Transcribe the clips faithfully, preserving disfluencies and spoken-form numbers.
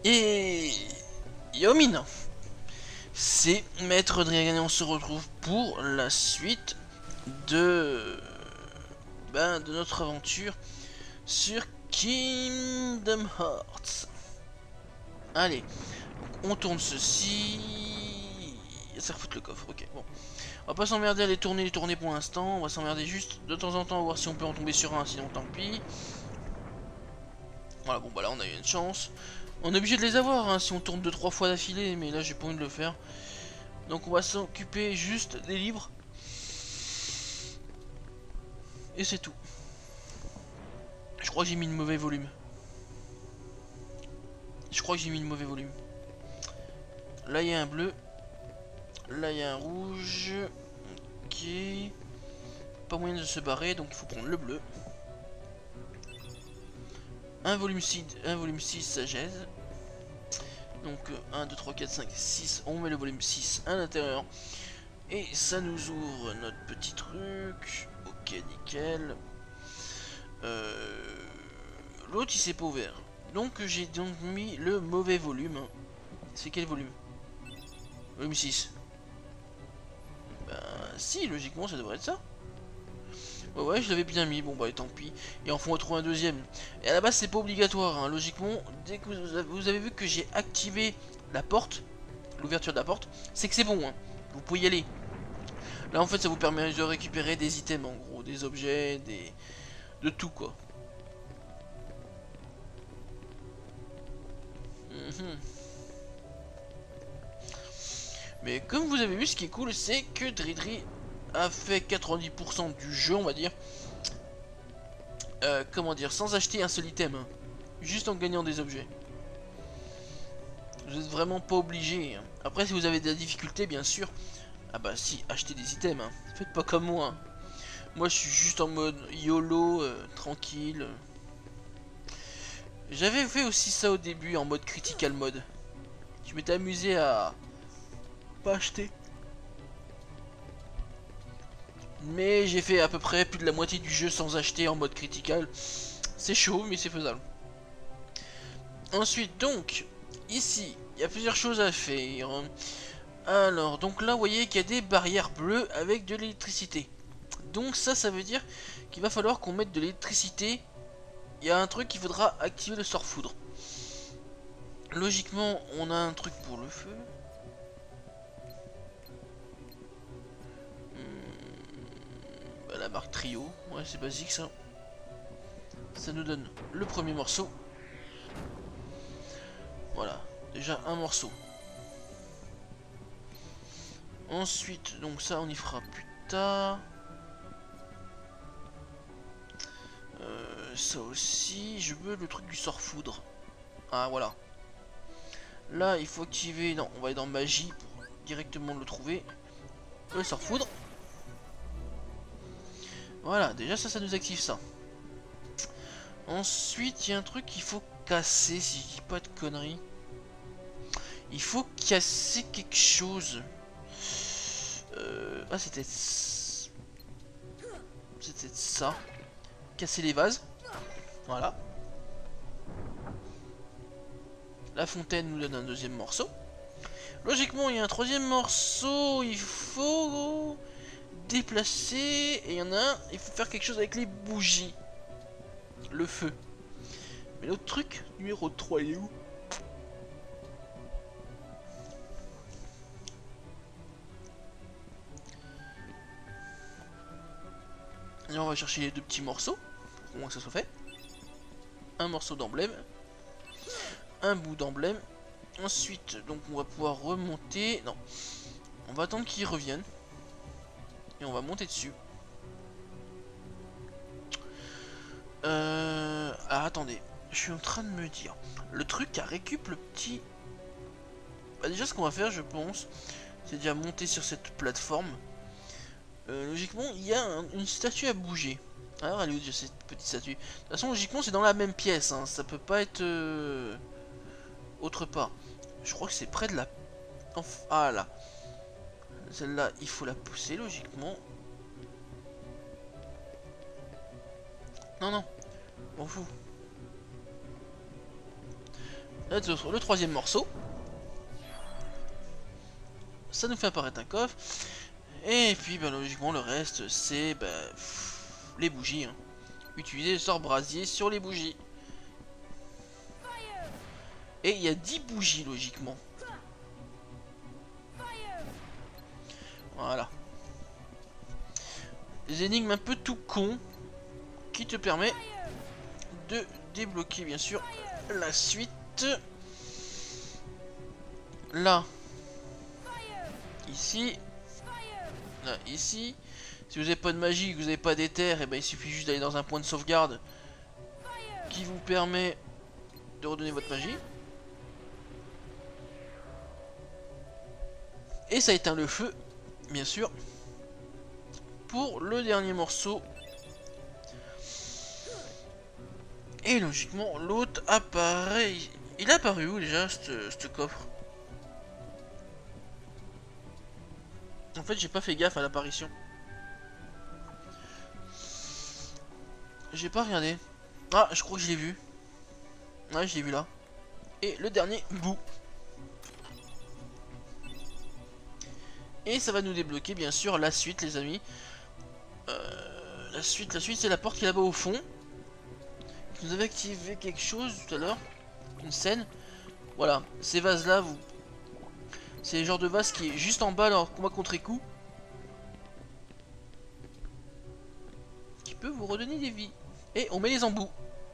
Et Yomin, c'est Maître Dragan et on se retrouve pour la suite de ben, de notre aventure sur Kingdom Hearts. Allez, on tourne ceci. Ça refoute le coffre, ok, bon. On va pas s'emmerder à les tourner, les tourner pour l'instant. On va s'emmerder juste de temps en temps, voir si on peut en tomber sur un, sinon tant pis. Voilà, bon bah là on a eu une chance. On est obligé de les avoir hein, si on tourne deux trois fois d'affilée, mais là j'ai pas envie de le faire. Donc on va s'occuper juste des livres. Et c'est tout. Je crois que j'ai mis le mauvais volume. Je crois que j'ai mis le mauvais volume. Là il y a un bleu. Là il y a un rouge. Ok. Pas moyen de se barrer, donc il faut prendre le bleu. Un volume six, un volume six sagesse. Donc un, deux, trois, quatre, cinq, six. On met le volume six à l'intérieur. Et ça nous ouvre notre petit truc. Ok, nickel. Euh... L'autre il s'est pas ouvert. Donc j'ai donc mis le mauvais volume. C'est quel volume? Volume six. Ben si, logiquement ça devrait être ça. Ouais, ouais, je l'avais bien mis, bon bah tant pis. Et enfin on retrouve un deuxième. Et à la base c'est pas obligatoire, hein. Logiquement, dès que vous avez, vous avez vu que j'ai activé la porte, l'ouverture de la porte, c'est que c'est bon, hein. Vous pouvez y aller. Là en fait ça vous permet de récupérer des items en gros, des objets, des... de tout quoi. Mmh. Mais comme vous avez vu, ce qui est cool, c'est que Dridri a fait quatre-vingt-dix pour cent du jeu, on va dire. Euh, comment dire, sans acheter un seul item. Hein. Juste en gagnant des objets. Vous êtes vraiment pas obligé. Hein. Après, si vous avez de la difficulté, bien sûr. Ah bah si, achetez des items. Hein. Faites pas comme moi. Hein. Moi, je suis juste en mode YOLO, euh, tranquille. J'avais fait aussi ça au début, en mode critical mode. Je m'étais amusé à pas acheter. Mais j'ai fait à peu près plus de la moitié du jeu sans acheter en mode critical. C'est chaud, mais c'est faisable. Ensuite, donc, ici, il y a plusieurs choses à faire. Alors, donc là, vous voyez qu'il y a des barrières bleues avec de l'électricité. Donc ça, ça veut dire qu'il va falloir qu'on mette de l'électricité. Il y a un truc qu'il faudra activer le sort foudre. Logiquement, on a un truc pour le feu. Hmm, bah, la marque Trio. Ouais, c'est basique ça. Ça nous donne le premier morceau. Voilà, déjà un morceau. Ensuite, donc ça on y fera plus tard. Euh, ça aussi, je veux le truc du sort foudre. Ah voilà. Là il faut activer, non on va aller dans magie pour directement le trouver. Le sort foudre. Voilà, déjà ça, ça nous active ça. Ensuite il y a un truc qu'il faut casser si je dis pas de conneries. Il faut casser quelque chose. Euh... Ah c'était... C'était ça. Casser les vases. Voilà. La fontaine nous donne un deuxième morceau. Logiquement, il y a un troisième morceau. Il faut déplacer. Et il y en a un. Il faut faire quelque chose avec les bougies. Le feu. Mais l'autre truc, numéro trois, il est où? Et on va chercher les deux petits morceaux. Au moins que ça soit fait. Un morceau d'emblème. Un bout d'emblème. Ensuite, donc on va pouvoir remonter. Non. On va attendre qu'ils reviennent. Et on va monter dessus. Euh... Ah, attendez. Je suis en train de me dire. Le truc à récup le petit... Bah déjà ce qu'on va faire je pense. C'est déjà monter sur cette plateforme. Euh, logiquement il y a un, une statue à bouger. Alors elle est où déjà cette petite statue? De toute façon logiquement c'est dans la même pièce. Hein. Ça peut pas être... Euh... autre part. Je crois que c'est près de la... Enfin, ah là. Celle-là, il faut la pousser logiquement. Non, non. On fout. le troisième morceau. Ça nous fait apparaître un coffre. Et puis bah, logiquement le reste c'est bah, les bougies. Hein. Utiliser le sort brasier sur les bougies. Et il y a dix bougies logiquement. Voilà. Des énigmes un peu tout con qui te permet de débloquer bien sûr la suite. Là. Ici. Là, ici. Si vous n'avez pas de magie, que vous n'avez pas d'éther, et ben il suffit juste d'aller dans un point de sauvegarde qui vous permet de redonner votre magie. Et ça éteint le feu, bien sûr, pour le dernier morceau. Et logiquement, l'autre apparaît. Il est apparu où déjà, ce coffre? En fait, j'ai pas fait gaffe à l'apparition. J'ai pas regardé. Ah, je crois que je l'ai vu. Ouais, je l'ai vu là. Et le dernier bout. Et ça va nous débloquer, bien sûr, la suite, les amis. Euh, la suite, la suite, c'est la porte qui est là-bas au fond. Vous avez activé quelque chose tout à l'heure. Une scène. Voilà, ces vases-là, vous... c'est le genre de vase qui est juste en bas alors combat contre écoup. Qui peut vous redonner des vies. Et on met les embouts.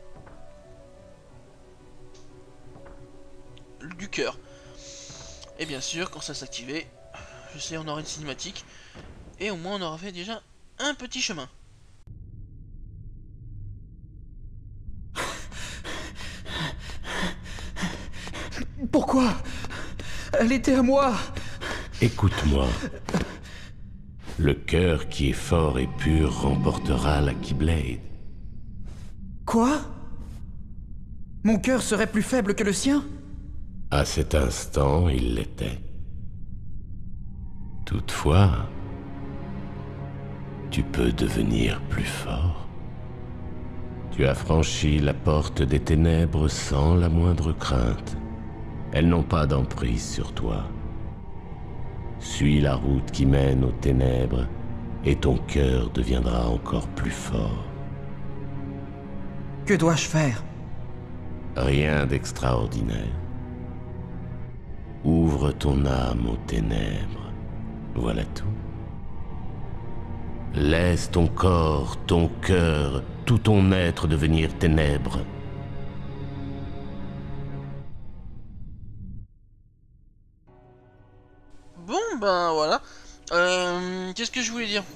Du cœur. Et bien sûr, quand ça s'activait, je sais, on aura une cinématique. Et au moins, on aura fait déjà un petit chemin. Pourquoi? Elle était à moi. Écoute-moi. Le cœur qui est fort et pur remportera la Keyblade. Quoi? Mon cœur serait plus faible que le sien? À cet instant, il l'était. Toutefois, tu peux devenir plus fort. Tu as franchi la porte des ténèbres sans la moindre crainte. Elles n'ont pas d'emprise sur toi. Suis la route qui mène aux ténèbres et ton cœur deviendra encore plus fort. Que dois-je faire? Rien d'extraordinaire. Ouvre ton âme aux ténèbres. Voilà tout. Laisse ton corps, ton cœur, tout ton être devenir ténèbres. Bon, ben voilà. Euh, Qu'est-ce que je voulais dire?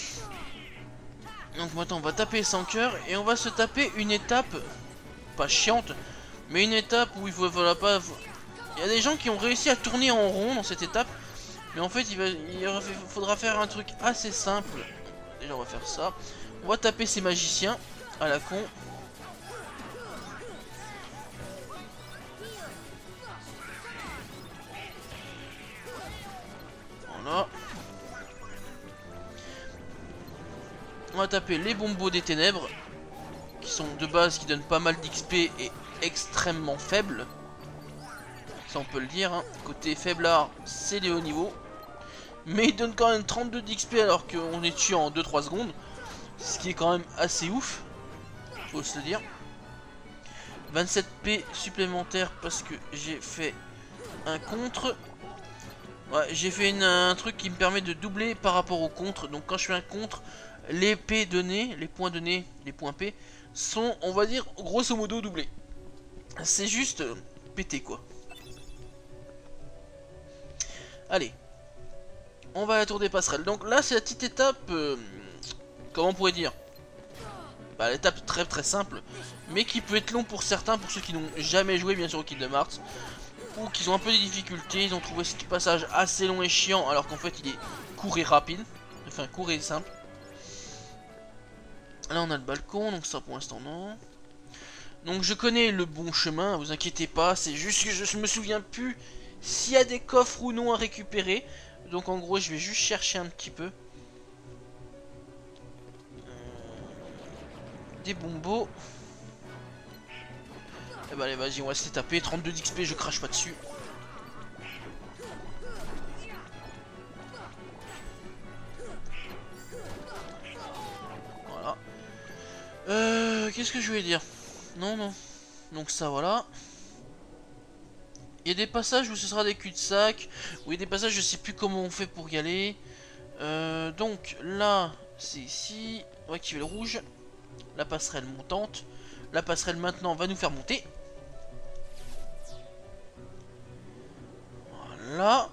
Donc maintenant, on va taper sans cœur et on va se taper une étape, pas chiante, mais une étape où il faut, voilà pas. Il y a des gens qui ont réussi à tourner en rond dans cette étape, mais en fait, il, va, il faudra faire un truc assez simple. Déjà, on va faire ça. On va taper ces magiciens à la con. Voilà. On va taper les bombos des ténèbres, qui sont de base, qui donnent pas mal d'X P et extrêmement faibles. Ça on peut le dire, hein. Côté faiblard, c'est les hauts niveaux. Mais ils donnent quand même trente-deux d'X P alors qu'on est tué en deux trois secondes. Ce qui est quand même assez ouf, faut se le dire. vingt-sept P supplémentaires parce que j'ai fait un contre. Ouais, j'ai fait une, un truc qui me permet de doubler par rapport au contre. Donc quand je fais un contre, les P donnés, les points donnés, les points P, sont, on va dire, grosso modo doublés. C'est juste euh, pété quoi. Allez. On va à la tour des passerelles. Donc là, c'est la petite étape, euh, comment on pourrait dire, bah, l'étape très très simple, mais qui peut être long pour certains, pour ceux qui n'ont jamais joué bien sûr au Kingdom Hearts, ou qui ont un peu de difficultés, ils ont trouvé ce passage assez long et chiant, alors qu'en fait il est court et rapide, enfin court et simple. Là on a le balcon, donc ça pour l'instant non. Donc je connais le bon chemin, vous inquiétez pas, c'est juste que je me souviens plus s'il y a des coffres ou non à récupérer. Donc en gros je vais juste chercher un petit peu. Euh, des bombos. Eh bah allez, vas-y, on va se les taper. trente-deux d'X P, je crache pas dessus. Voilà. Euh, qu'est-ce que je voulais dire? Non, non. Donc ça, voilà. Il y a des passages où ce sera des cul-de-sac. Où il y a des passages, je sais plus comment on fait pour y aller. Euh, donc là, c'est ici. On va activer le rouge. La passerelle montante. La passerelle maintenant va nous faire monter. Voilà.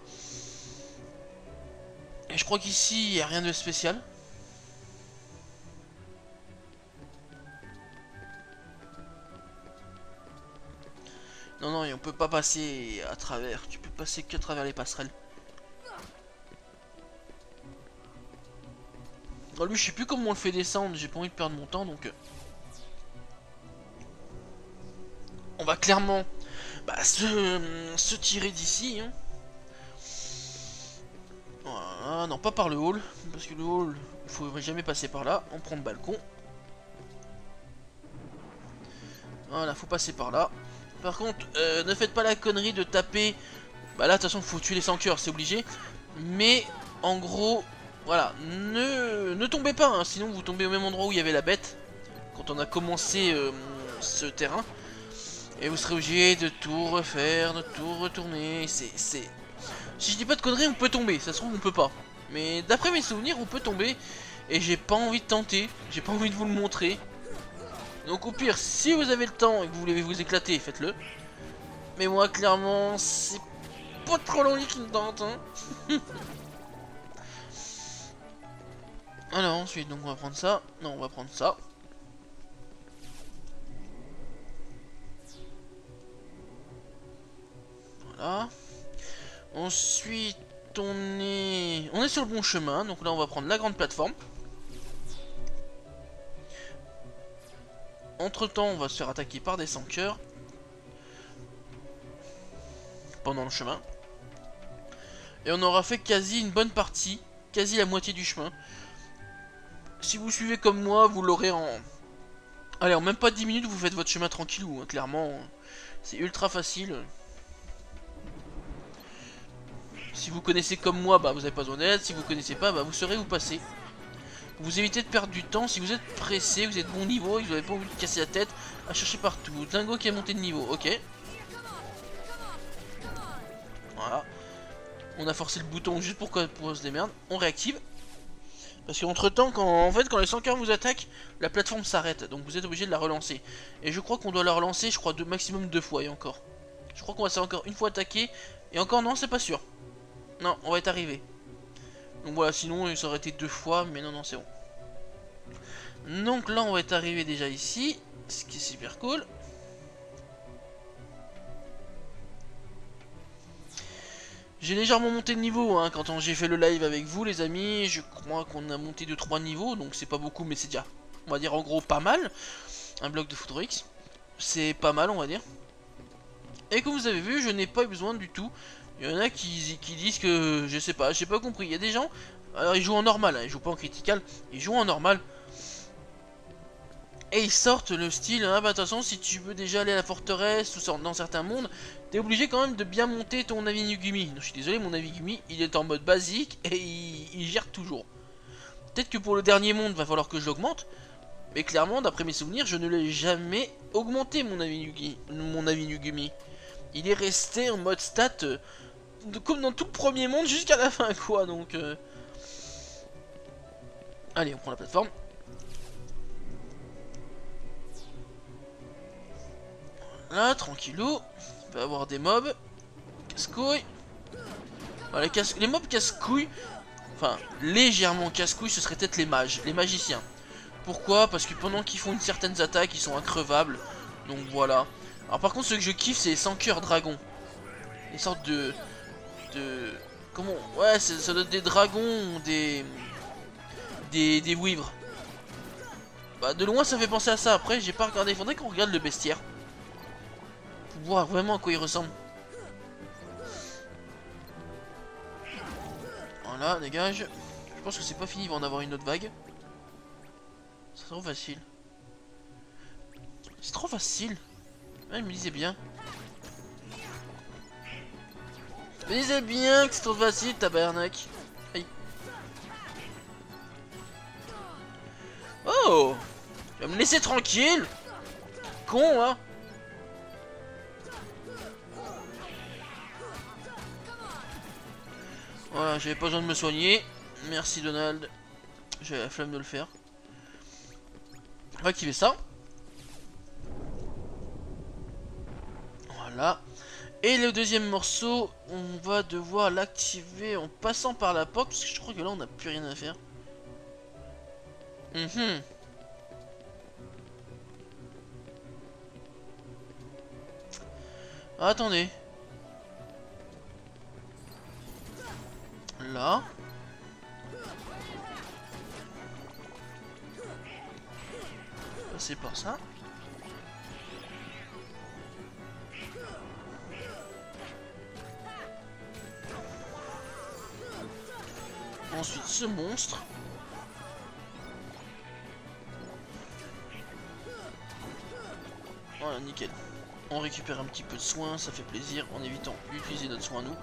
Et je crois qu'ici, il n'y a rien de spécial. Non, non, et on peut pas passer à travers. Tu peux passer que à travers les passerelles. Oh, lui, je sais plus comment on le fait descendre. J'ai pas envie de perdre mon temps, donc... On va clairement bah, se, se tirer d'ici. Hein. Voilà, non, pas par le hall. Parce que le hall, il faudrait jamais passer par là. On prend le balcon. Voilà, faut passer par là. Par contre, euh, ne faites pas la connerie de taper. Bah là, de toute façon, faut tuer les sans cœurs, c'est obligé. Mais, en gros, voilà, ne, ne tombez pas, hein, sinon vous tombez au même endroit où il y avait la bête. Quand on a commencé euh, ce terrain. Et vous serez obligé de tout refaire, de tout retourner. C'est... Si je dis pas de conneries, on peut tomber. Ça se trouve, on peut pas. Mais d'après mes souvenirs, on peut tomber. Et j'ai pas envie de tenter. J'ai pas envie de vous le montrer. Donc au pire, si vous avez le temps et que vous voulez vous éclater, faites-le. Mais moi, clairement, c'est pas trop l'envie qui me tente. Hein. Alors ensuite, donc on va prendre ça. Non, on va prendre ça. Voilà. Ensuite, on est... On est sur le bon chemin. Donc là, on va prendre la grande plateforme. Entre temps, on va se faire attaquer par des sans cœurs. Pendant le chemin. Et on aura fait quasi une bonne partie. Quasi la moitié du chemin. Si vous suivez comme moi, vous l'aurez en... Allez, en même pas dix minutes, vous faites votre chemin tranquillou. Hein, clairement, c'est ultra facile. Si vous connaissez comme moi, bah vous n'avez pas besoin d'aide. Si vous connaissez pas, bah vous saurez où passer. Vous évitez de perdre du temps. Si vous êtes pressé, vous êtes bon niveau et vous n'avez pas envie de casser la tête à chercher partout. Dingo qui a monté de niveau, ok. Voilà. On a forcé le bouton juste pour qu'on se démerde. On réactive. Parce qu'entre temps, quand, en fait, quand les sans cœurs vous attaquent, la plateforme s'arrête. Donc vous êtes obligé de la relancer. Et je crois qu'on doit la relancer, je crois, de maximum deux fois et encore. Je crois qu'on va se faire encore une fois attaquer. Et encore non, c'est pas sûr. Non, on va être arrivé. Donc voilà, sinon ça aurait été deux fois, mais non, non, c'est bon. Donc là, on va être arrivé déjà ici, ce qui est super cool. J'ai légèrement monté de niveau, hein, quand j'ai fait le live avec vous, les amis. Je crois qu'on a monté de trois niveaux, donc c'est pas beaucoup, mais c'est déjà, on va dire en gros, pas mal. Un bloc de Foudre X, c'est pas mal, on va dire. Et comme vous avez vu, je n'ai pas eu besoin du tout. Il y en a qui, qui disent que, je sais pas, j'ai pas compris. Il y a des gens, alors ils jouent en normal, hein, ils jouent pas en critical, ils jouent en normal. Et ils sortent le style, hein, bah de toute façon, si tu veux déjà aller à la forteresse ou dans certains mondes, t'es obligé quand même de bien monter ton Navi-Nugumi. Donc je suis désolé, mon Navi-Nugumi, il est en mode basique et il, il gère toujours. Peut-être que pour le dernier monde, va falloir que je l'augmente. Mais clairement, d'après mes souvenirs, je ne l'ai jamais augmenté, mon Navi-Nugumi. Mon Navi-Nugumi. Il est resté en mode stat... Euh, De, comme dans tout le premier monde jusqu'à la fin quoi donc euh... Allez, on prend la plateforme. Voilà, tranquillou. Il va y avoir des mobs casse-couilles. Voilà, les, casse les mobs casse-couilles, enfin légèrement casse-couilles, ce serait peut-être les mages, les magiciens. Pourquoi? Parce que pendant qu'ils font une certaine attaque, ils sont increvables. Donc voilà. Alors par contre, ce que je kiffe, c'est les sans cœur dragons. Les sortes de... de... Comment... Ouais, ça doit être des dragons ou des... Des... des wivres. Bah de loin ça fait penser à ça. Après j'ai pas regardé. Il faudrait qu'on regarde le bestiaire. Pour voir vraiment à quoi il ressemble. Voilà, dégage. Je pense que c'est pas fini, il va en avoir une autre vague. C'est trop facile. C'est trop facile. Ouais, il me disait bien. Il me disait bien que c'est trop facile, tabarnak. Aïe. Oh! Tu vas me laisser tranquille? Con, hein? Voilà, j'avais pas besoin de me soigner. Merci Donald. J'avais la flemme de le faire. On va activer ça. Voilà. Et le deuxième morceau, on va devoir l'activer en passant par la porte. Parce que je crois que là, on n'a plus rien à faire. Mhm. Attendez. Là. Passer par ça. Ensuite ce monstre. Voilà, nickel. On récupère un petit peu de soins, ça fait plaisir, en évitant d'utiliser notre soin à nous.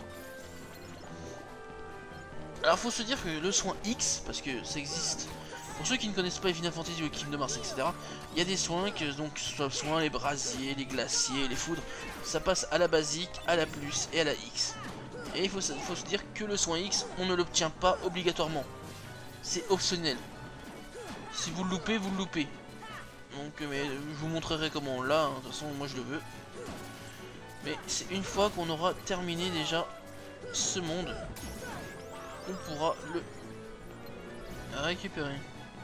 Alors faut se dire que le soin X, parce que ça existe, pour ceux qui ne connaissent pas Final Fantasy ou Kingdom Hearts, et cetera, il y a des soins que, donc, que ce soit soins, les brasiers, les glaciers, les foudres, ça passe à la basique, à la plus et à la X. Et il faut, faut se dire que le soin X, on ne l'obtient pas obligatoirement. C'est optionnel. Si vous le loupez, vous le loupez. Donc, mais je vous montrerai comment on l'a, hein. De toute façon, moi je le veux. Mais c'est une fois qu'on aura terminé déjà ce monde, on pourra le récupérer.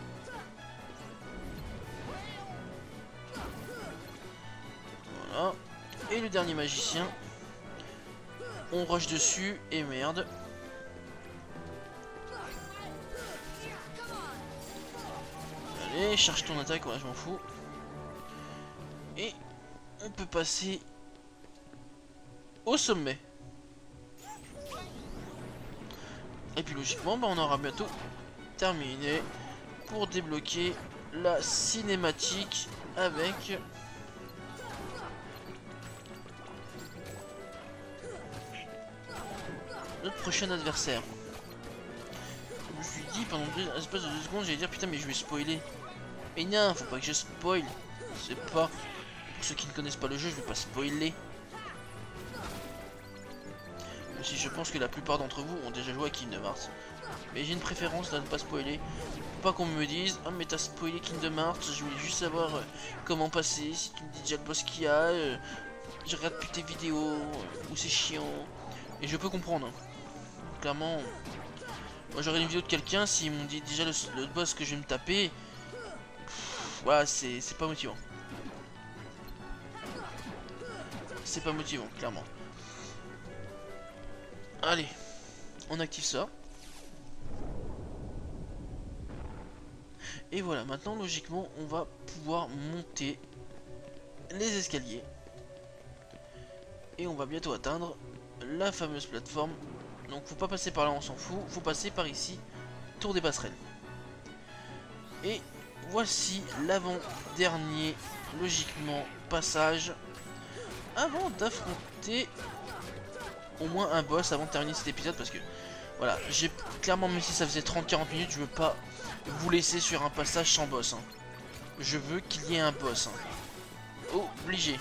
Voilà. Et le dernier magicien, on rush dessus et merde. Allez, charge ton attaque, ouais, je m'en fous. Et on peut passer au sommet. Et puis logiquement, bah, on aura bientôt terminé pour débloquer la cinématique avec notre prochain adversaire. Je me suis dit pendant deux espèces de deux secondes, j'allais dire putain mais je vais spoiler. Mais non, faut pas que je spoil. C'est pas. Pour ceux qui ne connaissent pas le jeu, je vais pas spoiler. Même si je pense que la plupart d'entre vous ont déjà joué à Kingdom Hearts. Mais j'ai une préférence à ne pas spoiler. Faut pas qu'on me dise ah mais t'as spoilé Kingdom Hearts, je voulais juste savoir euh, comment passer, si tu me dis déjà le boss qu'il y a, euh, je regarde plus tes vidéos, euh, ou c'est chiant. Et je peux comprendre. Clairement, moi j'aurais une vidéo de quelqu'un, s'ils m'ont dit déjà le, le boss que je vais me taper, pff, voilà, c'est pas motivant. C'est pas motivant, clairement. Allez, on active ça. Et voilà, maintenant logiquement on va pouvoir monter les escaliers. Et on va bientôt atteindre la fameuse plateforme. Donc faut pas passer par là, on s'en fout. Faut passer par ici, tour des passerelles. Et voici l'avant-dernier, logiquement, passage. Avant d'affronter au moins un boss avant de terminer cet épisode. Parce que, voilà, j'ai clairement, même si ça faisait trente à quarante minutes, je veux pas vous laisser sur un passage sans boss. Hein. Je veux qu'il y ait un boss. Hein. Obligé.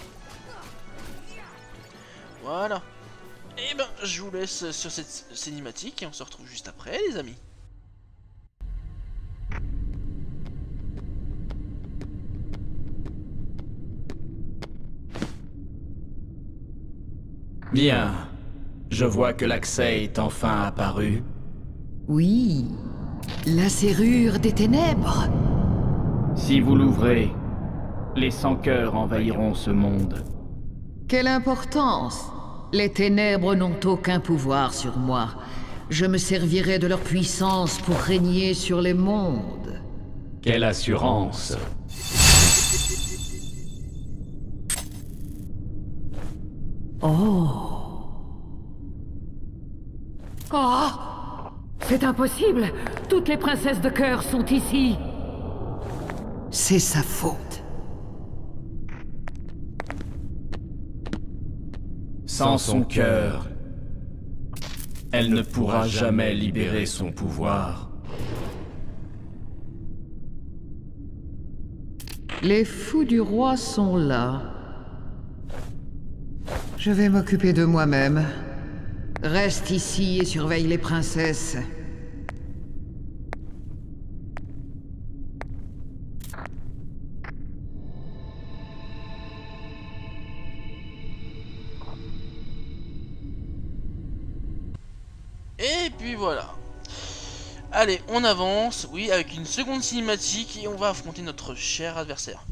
Voilà. Et ben, je vous laisse sur cette cinématique et on se retrouve juste après, les amis. Bien. Je vois que l'accès est enfin apparu. Oui. La serrure des ténèbres. Si vous l'ouvrez, les sans-cœurs envahiront ce monde. Quelle importance! Les ténèbres n'ont aucun pouvoir sur moi. Je me servirai de leur puissance pour régner sur les mondes. Quelle assurance! Oh! Oh! C'est impossible! Toutes les princesses de cœur sont ici! C'est sa faute. Sans son cœur, elle ne pourra jamais libérer son pouvoir. Les fous du roi sont là. Je vais m'occuper de moi-même. Reste ici et surveille les princesses. Et puis voilà. Allez, on avance, oui, avec une seconde cinématique et on va affronter notre cher adversaire.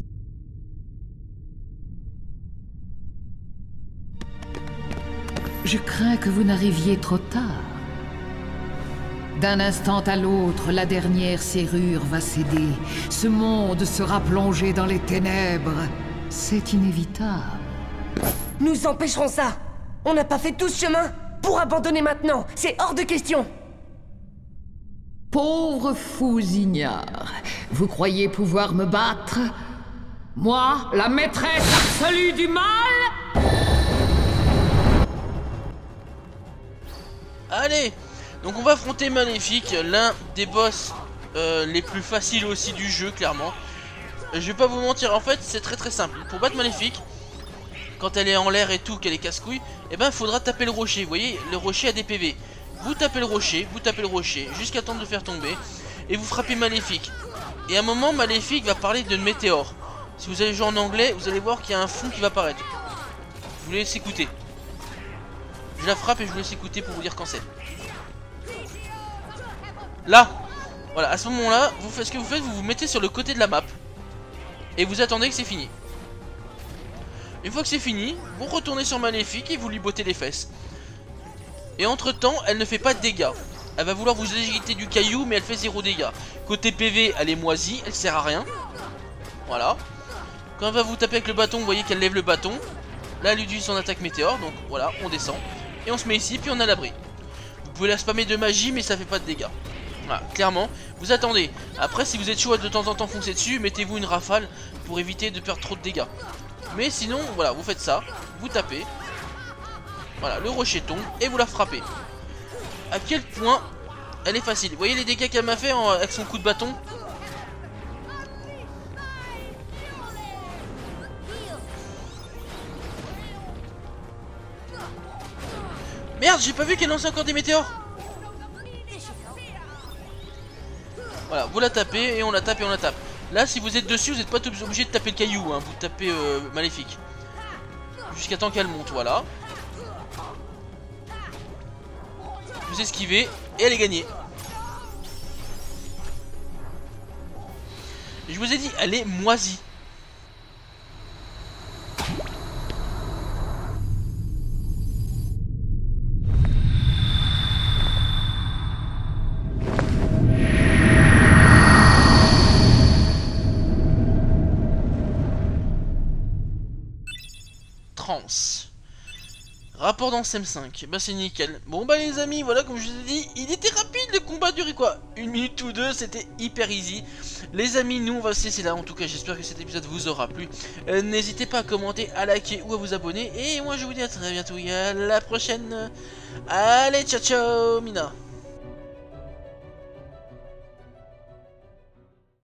Je crains que vous n'arriviez trop tard. D'un instant à l'autre, la dernière serrure va céder. Ce monde sera plongé dans les ténèbres. C'est inévitable. Nous empêcherons ça. On n'a pas fait tout ce chemin pour abandonner maintenant. C'est hors de question. Pauvres fous ignares, vous croyez pouvoir me battre? Moi, la maîtresse absolue du mal? Allez, donc on va affronter Maléfique, l'un des boss euh, les plus faciles aussi du jeu, clairement. Je vais pas vous mentir, en fait, c'est très très simple. Pour battre Maléfique, quand elle est en l'air et tout, qu'elle est casse-couille, eh ben, il faudra taper le rocher. Vous voyez, le rocher a des P V. Vous tapez le rocher, vous tapez le rocher, jusqu'à temps de le faire tomber, et vous frappez Maléfique. Et à un moment, Maléfique va parler de météore. Si vous allez jouer en anglais, vous allez voir qu'il y a un fond qui va apparaître. Je vous laisse écouter. Je la frappe et je vous laisse écouter pour vous dire quand c'est. Là, voilà, à ce moment-là, vous faites ce que vous faites, vous vous mettez sur le côté de la map. Et vous attendez que c'est fini. Une fois que c'est fini, vous retournez sur Maléfique et vous lui bottez les fesses. Et entre temps, elle ne fait pas de dégâts. Elle va vouloir vous éjecter du caillou, mais elle fait zéro dégâts. Côté P V, elle est moisie, elle sert à rien. Voilà. Quand elle va vous taper avec le bâton, vous voyez qu'elle lève le bâton. Là, elle utilise son attaque météore, donc voilà, on descend. Et on se met ici, puis on a l'abri. Vous pouvez la spammer de magie, mais ça fait pas de dégâts. Voilà, clairement, vous attendez. Après, si vous êtes chaud à de temps en temps foncer dessus, mettez-vous une rafale pour éviter de perdre trop de dégâts. Mais sinon, voilà, vous faites ça, vous tapez. Voilà, le rocher tombe et vous la frappez. À quel point elle est facile. Vous voyez les dégâts qu'elle m'a fait en, avec son coup de bâton? Merde, j'ai pas vu qu'elle lançait encore des météores. Voilà, vous la tapez et on la tape et on la tape. Là, si vous êtes dessus, vous n'êtes pas obligé de taper le caillou, hein. Vous tapez euh, Maléfique. Jusqu'à temps qu'elle monte, voilà. Vous esquivez et elle est gagnée. Et je vous ai dit, elle est moisie. Trans. Rapport dans S M cinq, bah c'est nickel. Bon bah les amis, voilà, comme je vous ai dit, il était rapide, le combat durait quoi, une minute ou deux, c'était hyper easy. Les amis, nous on va se laisser là, en tout cas j'espère que cet épisode vous aura plu. euh, N'hésitez pas à commenter, à liker ou à vous abonner. Et moi je vous dis à très bientôt et à la prochaine. Allez, ciao ciao Mina.